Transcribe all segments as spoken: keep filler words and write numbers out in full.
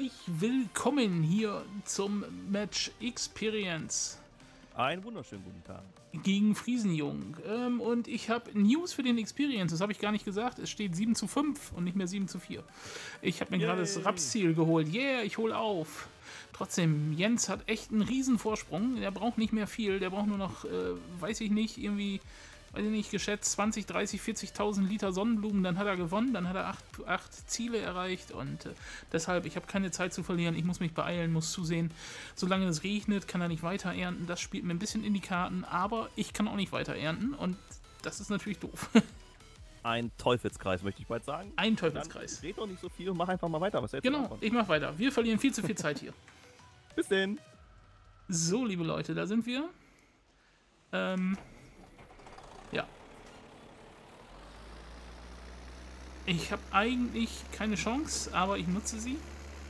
herzlich willkommen hier zum Match Experience. Einen wunderschönen guten Tag. Gegen Friesenjung. Ähm, und ich habe News für den Experience, das habe ich gar nicht gesagt. Es steht sieben zu fünf und nicht mehr sieben zu vier. Ich habe mir gerade das Rapsziel geholt. Yeah, ich hole auf. Trotzdem, Jens hat echt einen riesen Vorsprung. Der braucht nicht mehr viel. Der braucht nur noch, äh, weiß ich nicht, irgendwie, weiß ich nicht, geschätzt zwanzig, dreißig, vierzigtausend Liter Sonnenblumen. Dann hat er gewonnen. Dann hat er acht, acht Ziele erreicht. Und äh, deshalb, ich habe keine Zeit zu verlieren. Ich muss mich beeilen, muss zusehen. Solange es regnet, kann er nicht weiter ernten. Das spielt mir ein bisschen in die Karten. Aber ich kann auch nicht weiter ernten. Und das ist natürlich doof. Ein Teufelskreis, möchte ich bald sagen. Ein Teufelskreis. Red doch nicht so viel und mach einfach mal weiter. Was Genau, ich mach weiter. Wir verlieren viel zu viel Zeit hier. Bis denn. So, liebe Leute, da sind wir. Ähm, ja. Ich habe eigentlich keine Chance, aber ich nutze sie.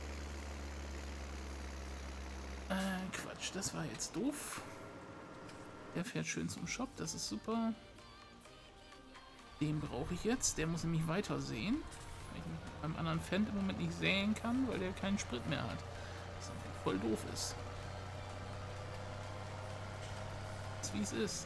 Äh, Quatsch, das war jetzt doof. Der fährt schön zum Shop, das ist super. Den brauche ich jetzt, der muss nämlich weiter sehen. Weil ich beim anderen Fendt im Moment nicht säen kann, weil der keinen Sprit mehr hat. Was einfach voll doof ist. Das ist wie es ist.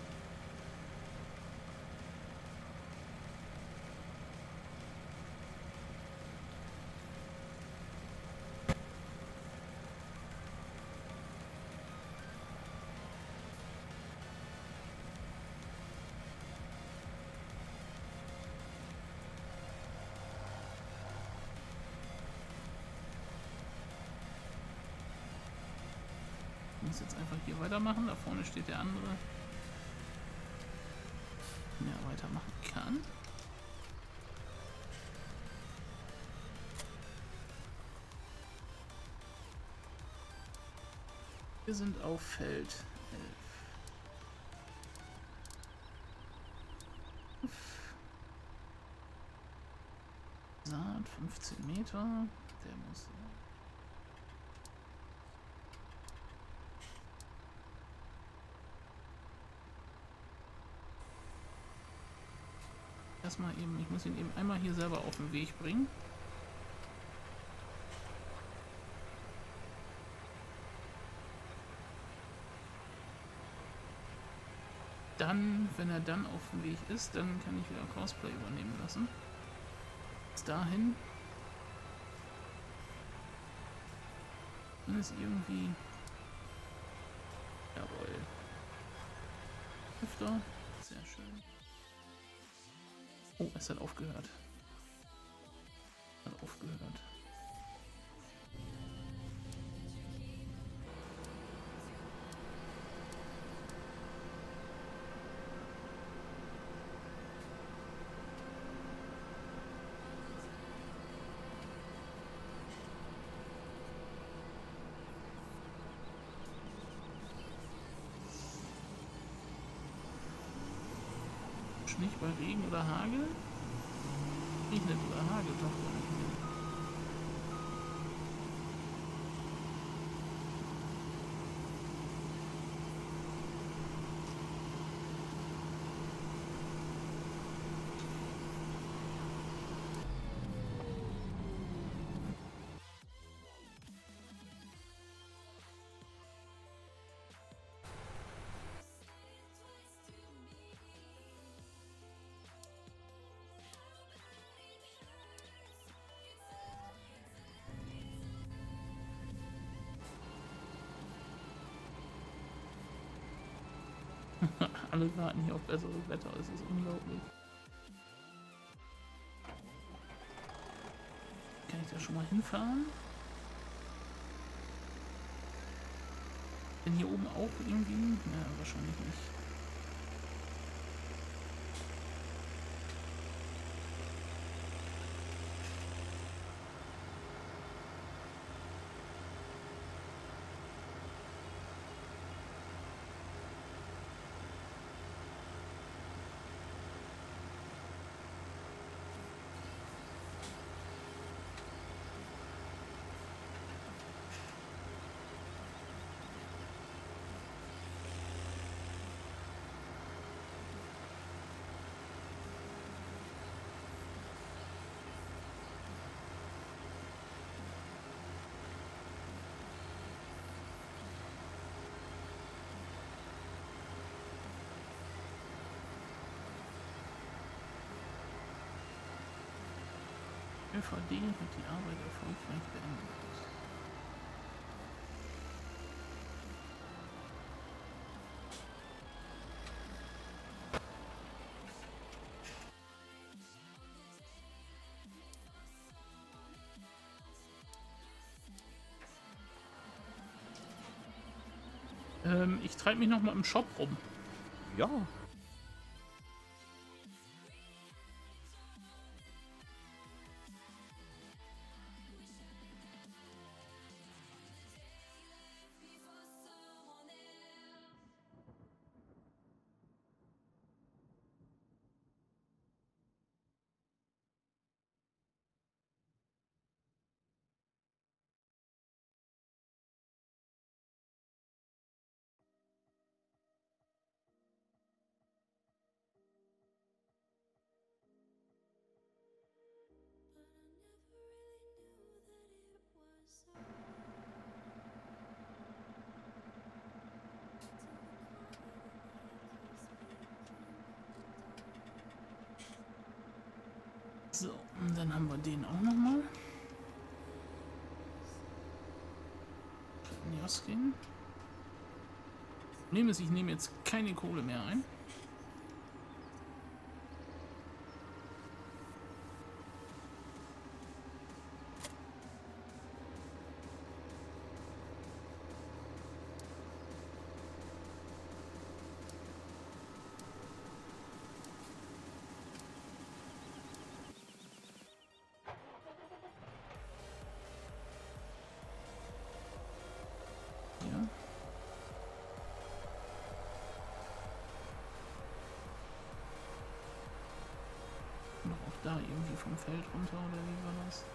Ich muss jetzt einfach hier weitermachen. Da vorne steht der andere, der weitermachen kann. Wir sind auf Feld elf. Saat fünfzehn Meter. Der muss... Erstmal eben, ich muss ihn eben einmal hier selber auf den Weg bringen. Dann, wenn er dann auf dem Weg ist, dann kann ich wieder Cosplay übernehmen lassen. Bis dahin. Dann ist irgendwie... Jawohl. Öfter. Sehr schön. Oh, es hat aufgehört. Hat aufgehört. Nicht bei Regen oder Hagel? Regnet oder Hagel doch gar nicht mehr. Alle warten hier auf besseres Wetter, es ist unglaublich. Kann ich da schon mal hinfahren? Bin hier oben auch irgendwie? Ja, wahrscheinlich nicht. ÖVD hat die Arbeit erfolgreich beendet. Ähm, ich treibe mich noch mal im Shop rum. Ja. So, und dann haben wir den auch noch mal. Joskin. Nehme es, ich nehme jetzt keine Kohle mehr ein. Da irgendwie vom Feld runter oder wie war das?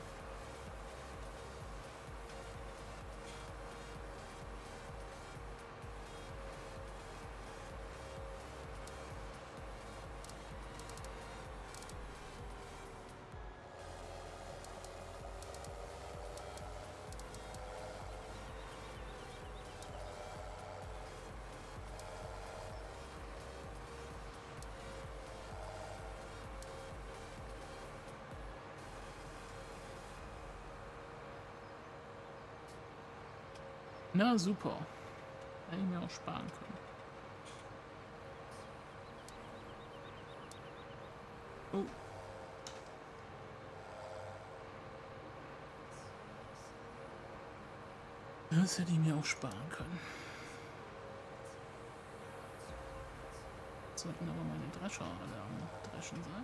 Na super. Hätte ich mir auch sparen können. Oh. Das hätte ich mir auch sparen können. Sollten aber meine Drescher alle am Dreschen sein.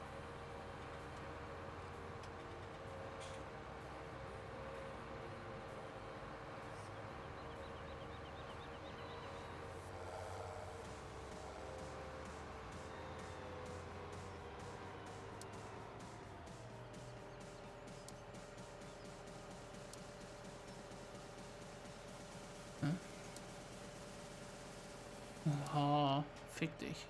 Oha, fick dich.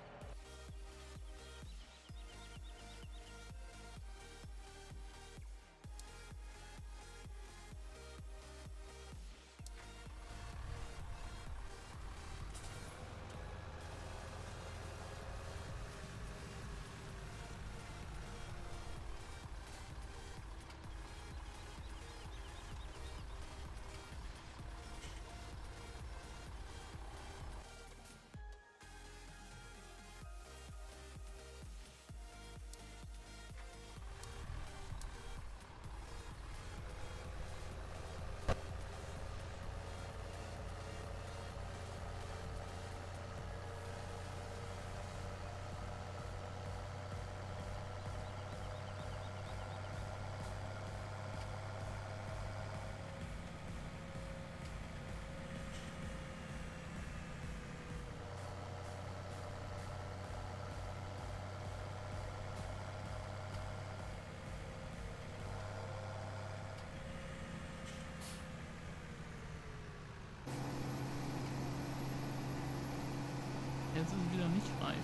Jetzt ist es wieder nicht reif.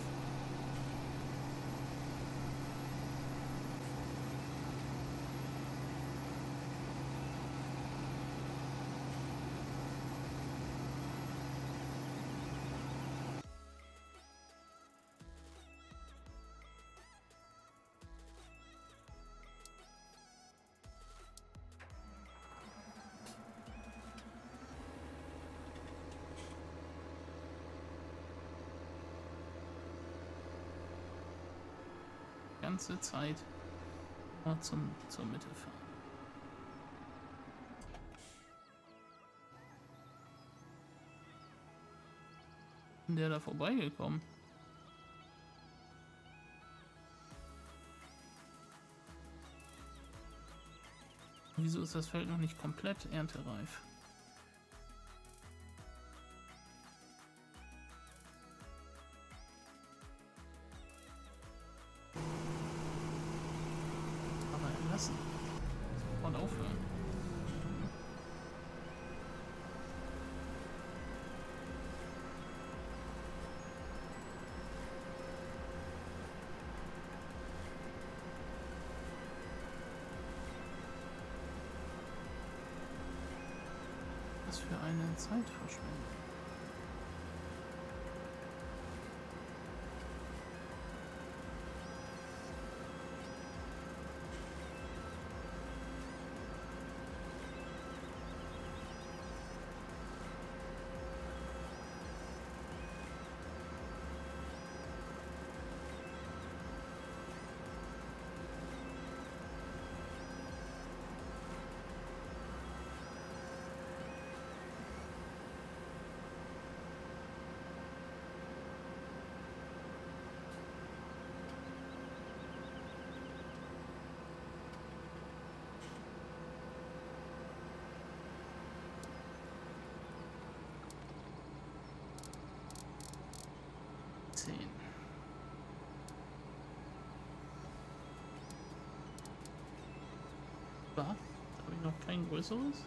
ganze Zeit mal zum, zur Mitte fahren. Ist der da vorbeigekommen? Wieso ist das Feld noch nicht komplett erntereif? Aber entlassen. Sofort aufhören. Was für eine Zeitverschwendung. zehn. Was? Habe ich noch kein größeres?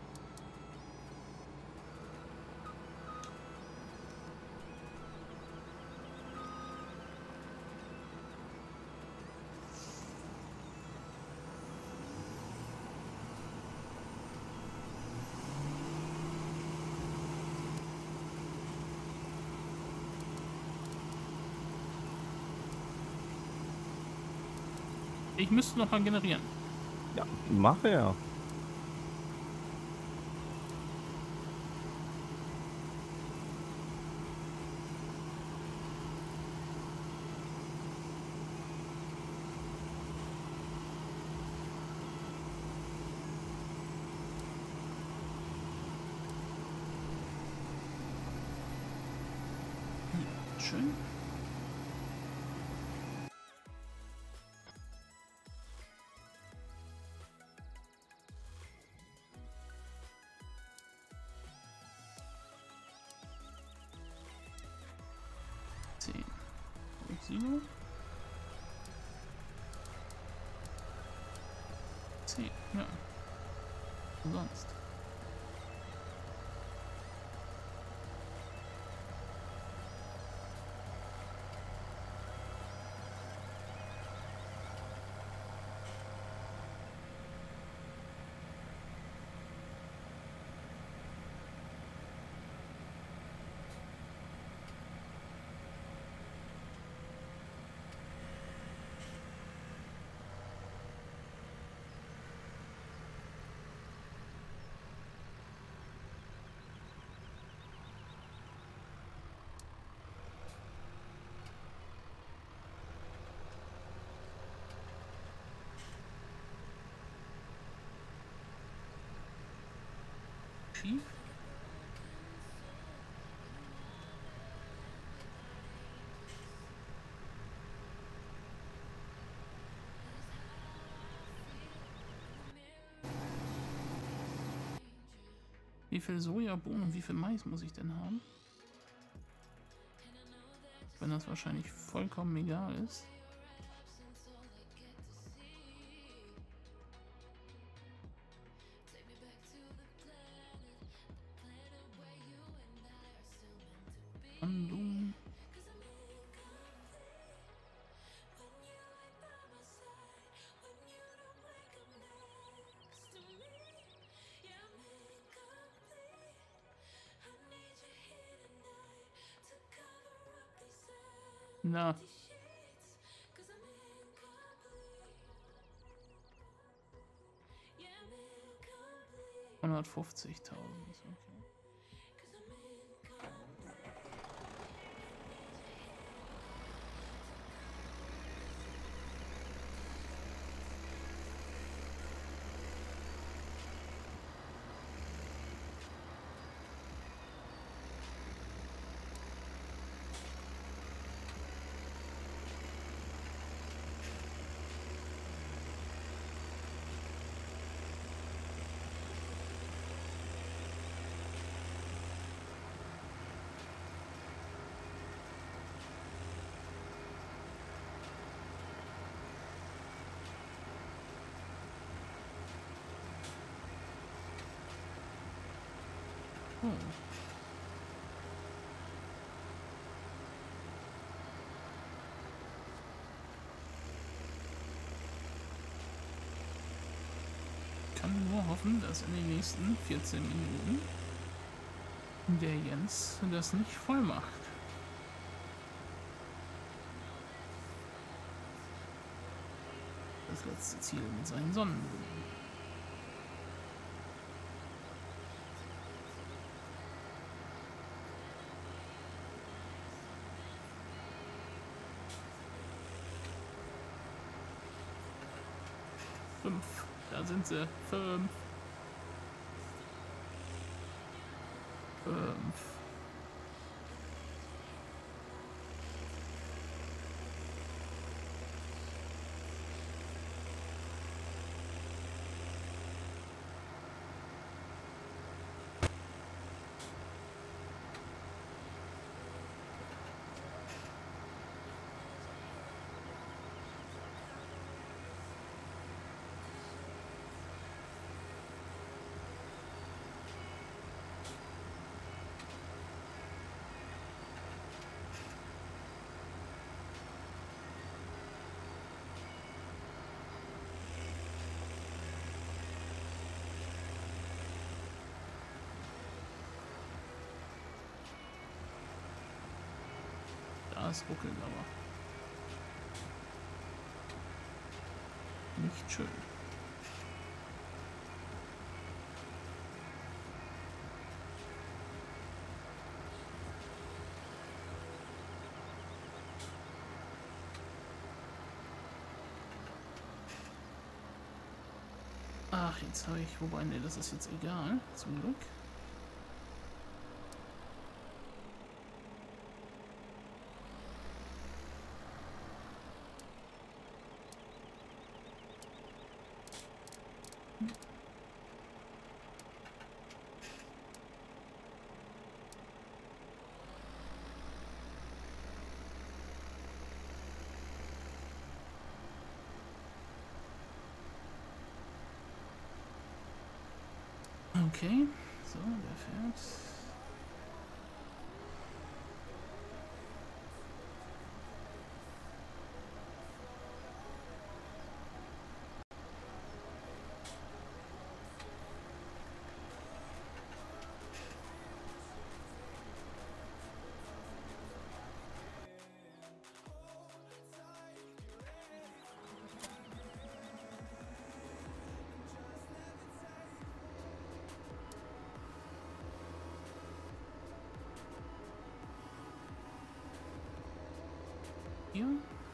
Ich müsste noch mal generieren. Ja, mache ja. Schön. zehn. Silo. zehn, ja. Sonst. Schief. Wie viel Sojabohnen und wie viel Mais muss ich denn haben? Wenn das wahrscheinlich vollkommen egal ist. Andung. Na. hundertfünfzigtausend. Okay. Oh. Ich kann nur hoffen, dass in den nächsten vierzehn Minuten der Jens das nicht voll macht. Das letzte Ziel mit seinen Sonnenblumen. Fünf. Da sind sie. Fünf. Fünf. Das ruckelt aber. Nicht schön. Ach, jetzt habe ich, wobei, ne, das ist jetzt egal, zum Glück. Okay, so, der fährt. Hier.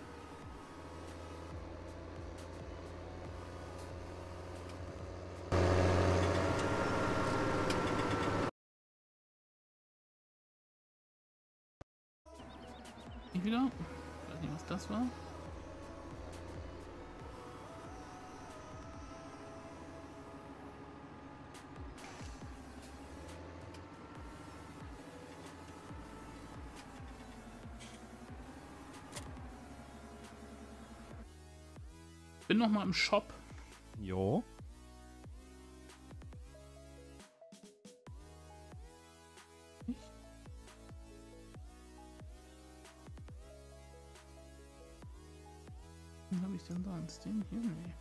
Nicht wieder. Ich weiß nicht, was das war. Bin noch mal im Shop. Jo. Wen habe ich denn sonst? Den hier? Nee.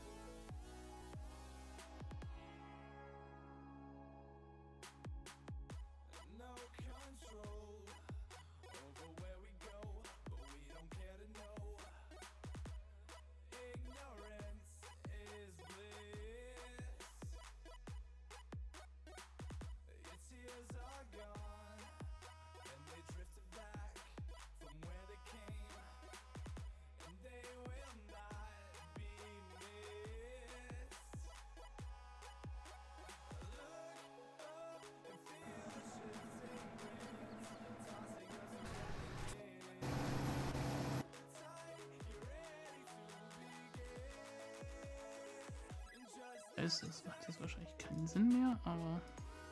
Es ist, macht jetzt wahrscheinlich keinen Sinn mehr, aber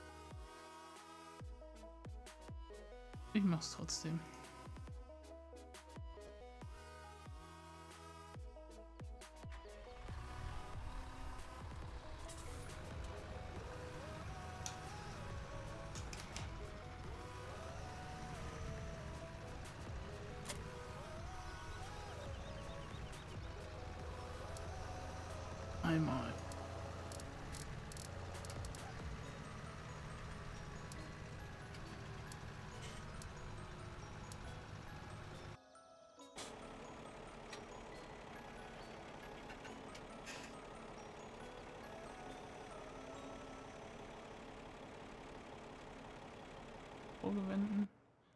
ich mach's trotzdem. Einmal. Vorgewenden.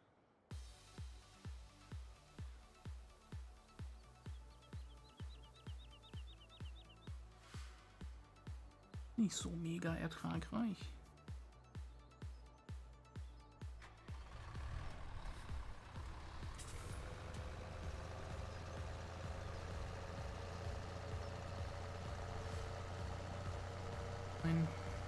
Nicht so mega ertragreich. Ein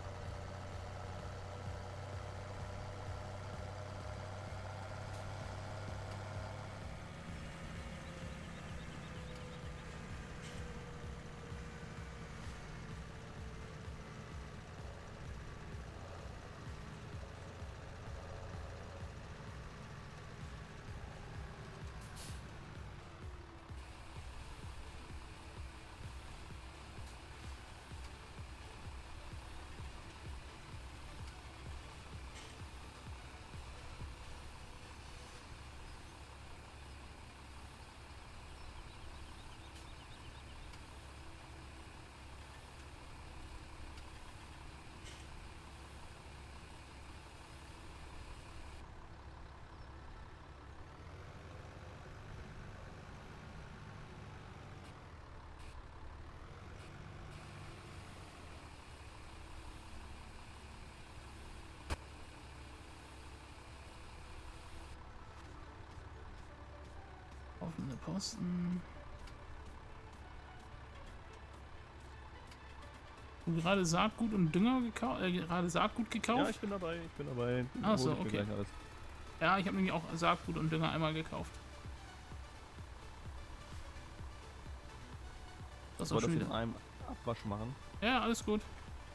offene Posten. Und gerade Saatgut und Dünger gekauft, äh, gerade Saatgut gekauft. Ja, ich bin dabei, ich bin dabei. Ach so, Hol ich mir okay. gleich alles. Ja, ich habe nämlich auch Saatgut und Dünger einmal gekauft. Das ist auch Soll das schon in wieder. einem Abwasch machen? Ja, alles gut.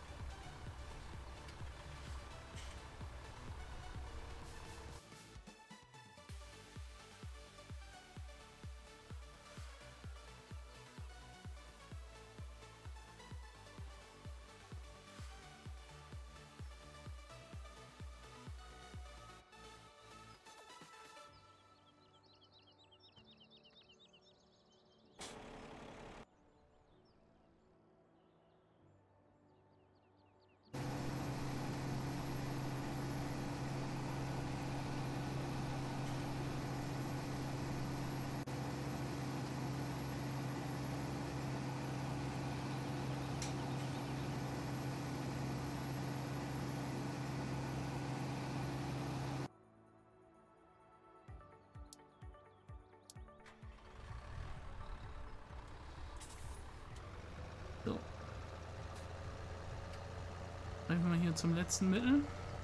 So. Greifen wir mal hier zum letzten Mittel.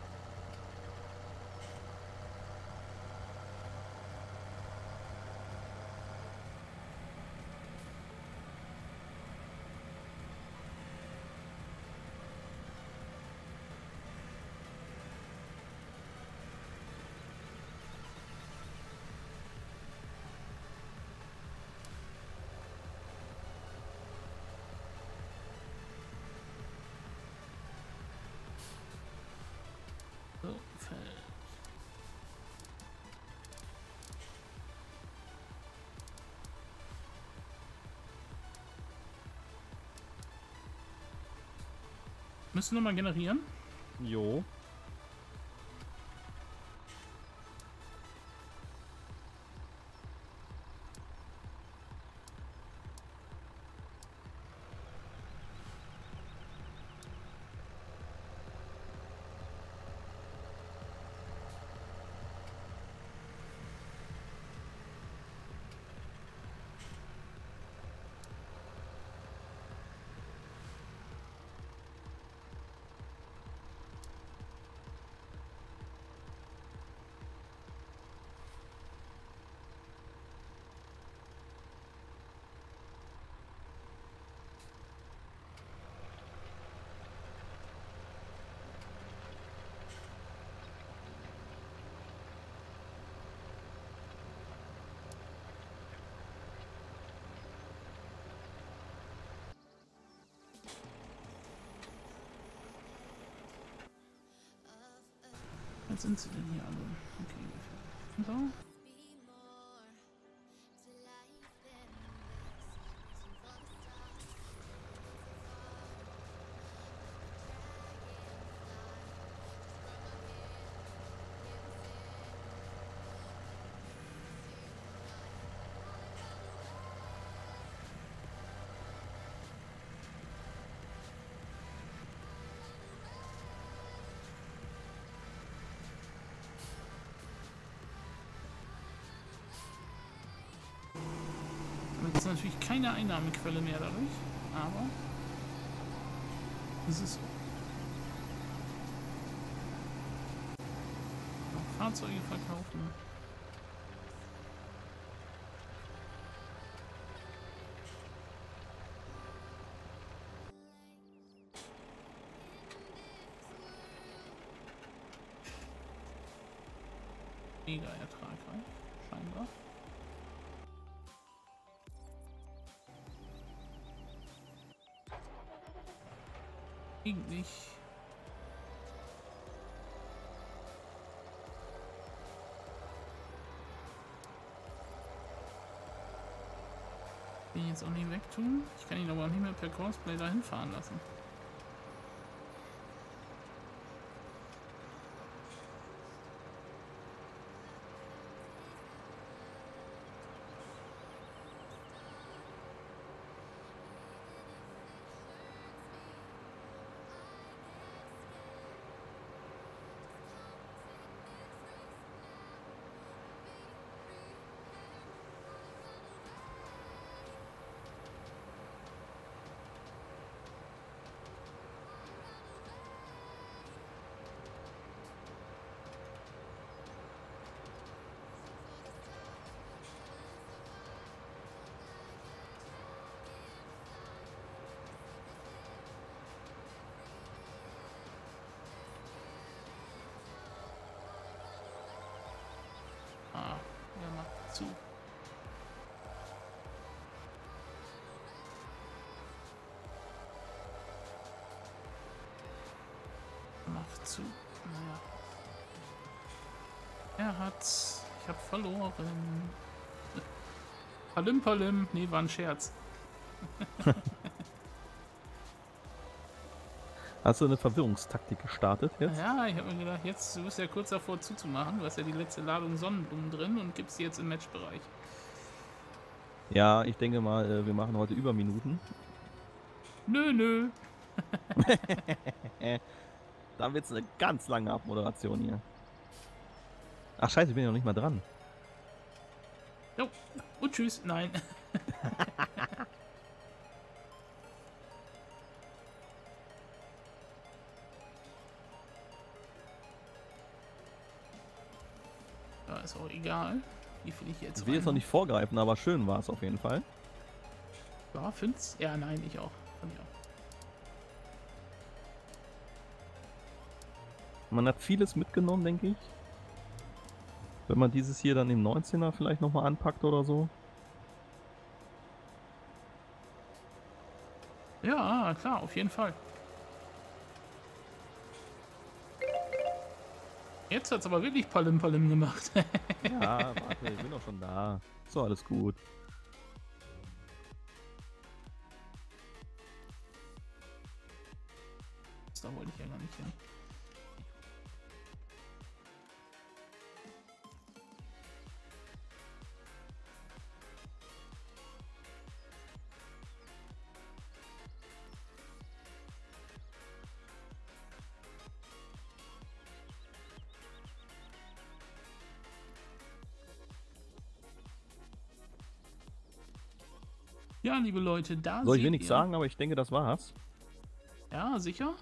So, Feld. Müssen wir mal generieren. Jo. Jetzt sind sie denn hier alle? Okay, so. Jetzt ist natürlich keine Einnahmequelle mehr dadurch, aber es ist so. Fahrzeuge verkaufen. Mega ertragreich, scheinbar. Eigentlich. Den jetzt auch nicht wegtun. Ich kann ihn aber auch nicht mehr per Crossplay dahin fahren lassen. Ah, er macht zu. Macht zu. Naja. Er hat's. Ich hab verloren. Palim Palim. Nee, war ein Scherz. Hast du eine Verwirrungstaktik gestartet jetzt? Ja, ich habe mir gedacht, jetzt du bist ja kurz davor zuzumachen. Du hast ja die letzte Ladung Sonnenblumen drin und gibst sie jetzt im Matchbereich. Ja, ich denke mal, äh, wir machen heute Überminuten. Nö, nö. Dann wird es eine ganz lange Abmoderation hier. Ach scheiße, ich bin ja noch nicht mal dran. Jo. Und tschüss. Nein. Ja, ist auch egal. Wie finde ich jetzt Ich will jetzt noch nicht vorgreifen, aber schön war es auf jeden Fall. Ja, find's? Ja, nein, ich auch. Fand ich auch. Man hat vieles mitgenommen, denke ich. Wenn man dieses hier dann im neunzehner vielleicht nochmal anpackt oder so. Ja, klar, auf jeden Fall. Jetzt hat's aber wirklich Palim Palim gemacht. Ja, warte, ich bin doch schon da. So, alles gut. Da wollte ich ja gar nicht hin. Ja, liebe Leute, da Soll ich seht wenig ihr. sagen, aber ich denke, das war's. Ja, sicher.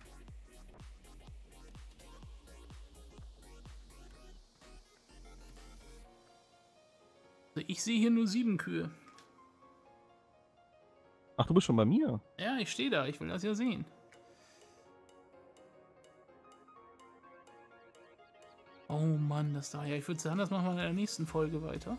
Also ich sehe hier nur sieben Kühe. Ach, du bist schon bei mir? Ja, ich stehe da. Ich will das ja sehen. Oh Mann, das da. Ja, ich würde sagen, das machen wir in der nächsten Folge weiter.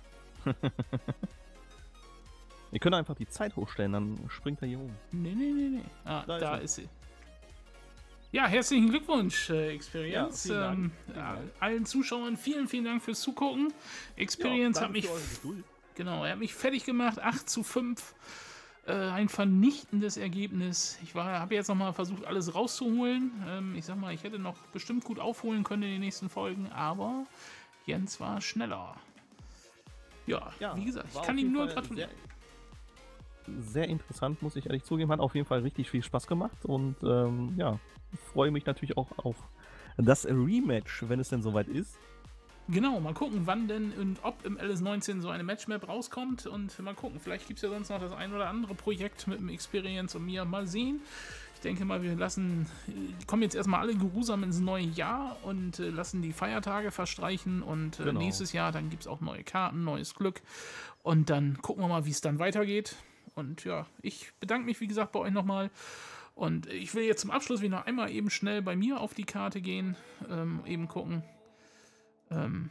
Wir können einfach die Zeit hochstellen, dann springt er hier um. Nee, nee, nee, nee. Ah, Da da, ist er. ist sie. Ja, herzlichen Glückwunsch, äh, Experience. Ja, vielen Dank. ähm, Vielen ja, Dank. allen Zuschauern vielen, vielen Dank fürs Zugucken. Experience hat mich, genau, er hat mich fertig gemacht, acht zu fünf. Äh, ein vernichtendes Ergebnis. Ich habe jetzt nochmal versucht, alles rauszuholen. Ähm, ich sag mal, ich hätte noch bestimmt gut aufholen können in den nächsten Folgen, aber Jens war schneller. Ja, Ja, wie gesagt, ich war kann auf ihm jeden nur Fall gratulieren. Sehr, sehr interessant, muss ich ehrlich zugeben. Hat auf jeden Fall richtig viel Spaß gemacht und ähm, ja, freue mich natürlich auch auf das Rematch, wenn es denn soweit ist. Genau, mal gucken, wann denn und ob im L S neunzehn so eine Matchmap rauskommt und mal gucken, vielleicht gibt es ja sonst noch das ein oder andere Projekt mit dem Experience und mir, mal sehen. Ich denke mal, wir lassen, die kommen jetzt erstmal alle geruhsam ins neue Jahr und äh, lassen die Feiertage verstreichen und äh, Genau. nächstes Jahr, dann gibt es auch neue Karten, neues Glück und dann gucken wir mal, wie es dann weitergeht. Und ja, ich bedanke mich, wie gesagt, bei euch nochmal. Und ich will jetzt zum Abschluss wieder noch einmal eben schnell bei mir auf die Karte gehen, ähm, eben gucken. Ähm,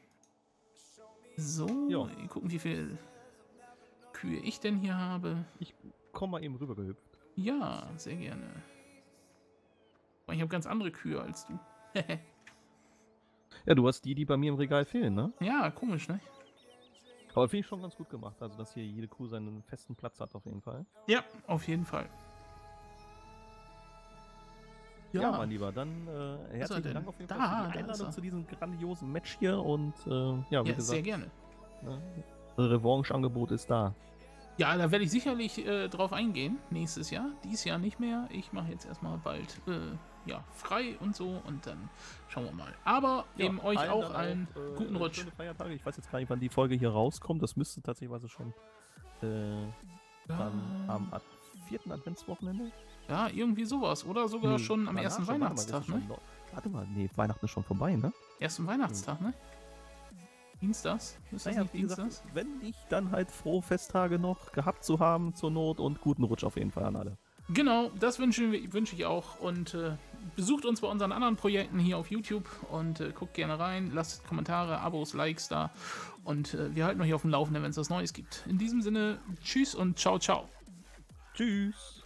so, Ja. gucken, wie viele Kühe ich denn hier habe. Ich komme mal eben rüber gehüpft. Ja, sehr gerne. Ich habe ganz andere Kühe als du. Ja, du hast die, die bei mir im Regal fehlen, ne? Ja, komisch, ne? Aber finde ich schon ganz gut gemacht, also dass hier jede Kuh seinen festen Platz hat auf jeden Fall. Ja, auf jeden Fall. Ja, Ja, mein Lieber, dann äh, herzlichen denn? Dank auf jeden Da, Fall für da die ist er. Einladung zu diesem grandiosen Match hier und äh, ja, wie ja gesagt, sehr gerne. ne, Revanche-Angebot ist da. Ja, da werde ich sicherlich äh, drauf eingehen, nächstes Jahr. Dies Jahr nicht mehr. Ich mache jetzt erstmal bald äh, ja, frei und so und dann schauen wir mal. Aber Ja, eben euch allen auch dann allen äh, guten Rutsch. schöne Feiertage. Ich weiß jetzt gar nicht, wann die Folge hier rauskommt. Das müsste tatsächlich schon äh, dann am Ad vierten Adventswochenende. Ja, irgendwie sowas. Oder sogar Nee, schon am danach ersten schon. Warte mal, das Weihnachtstag, ist ne? schon noch- Warte mal, nee, Weihnachten ist schon vorbei, ne? Ersten Weihnachtstag, ne? Dienstags? Ist das Naja, nicht wie gesagt, Dienstags? wenn nicht, dann halt frohe Festtage noch gehabt zu haben zur Not und guten Rutsch auf jeden Fall an alle. Genau, das wünsche wünsch ich auch. Und äh, besucht uns bei unseren anderen Projekten hier auf YouTube und äh, guckt gerne rein. Lasst Kommentare, Abos, Likes da. Und äh, wir halten euch auf dem Laufenden, wenn es was Neues gibt. In diesem Sinne, tschüss und ciao, ciao. Tschüss!